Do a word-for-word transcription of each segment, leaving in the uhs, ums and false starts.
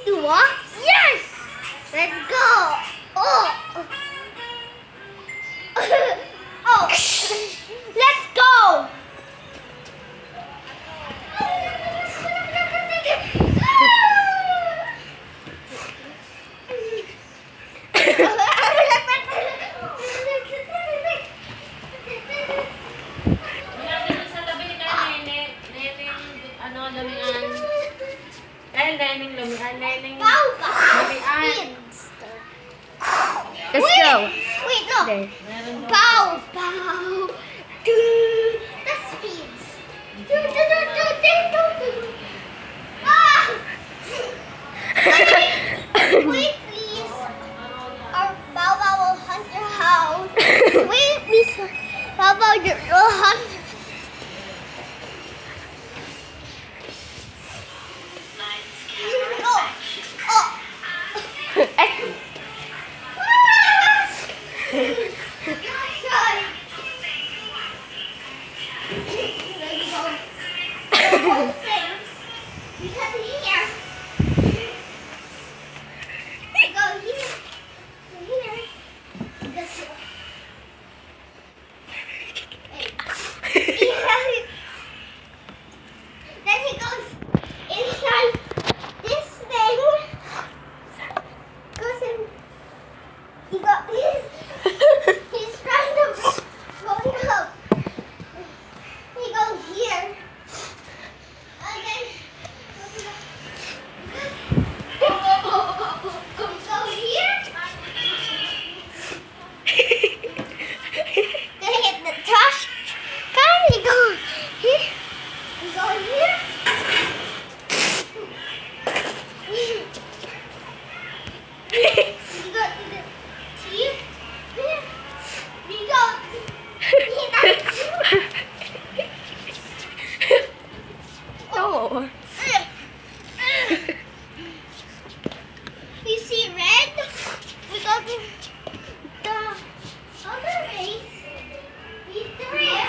Dua? Yes! Let's go! Oh! Oh! Let's go! Let's go. Wait, no. There. Bow, bow. Do the speeds. Do, do, do, do, do, do, do. Ah! Wait, please. Our bow bow will hunt your house. Wait, please. Bow bow, you'll hunt. Oh. Oh. Then he goes inside this thing. Goes in. He got he's, he's trying to go up. He goes here. And then he go here. Then he hit the trash can. He go here. He go here. You go to the teeth. You go. No. You see red? We go to the other race. We three.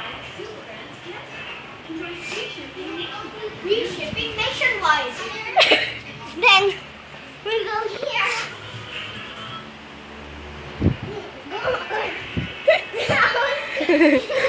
Free shipping nationwide. Then we go here. Now,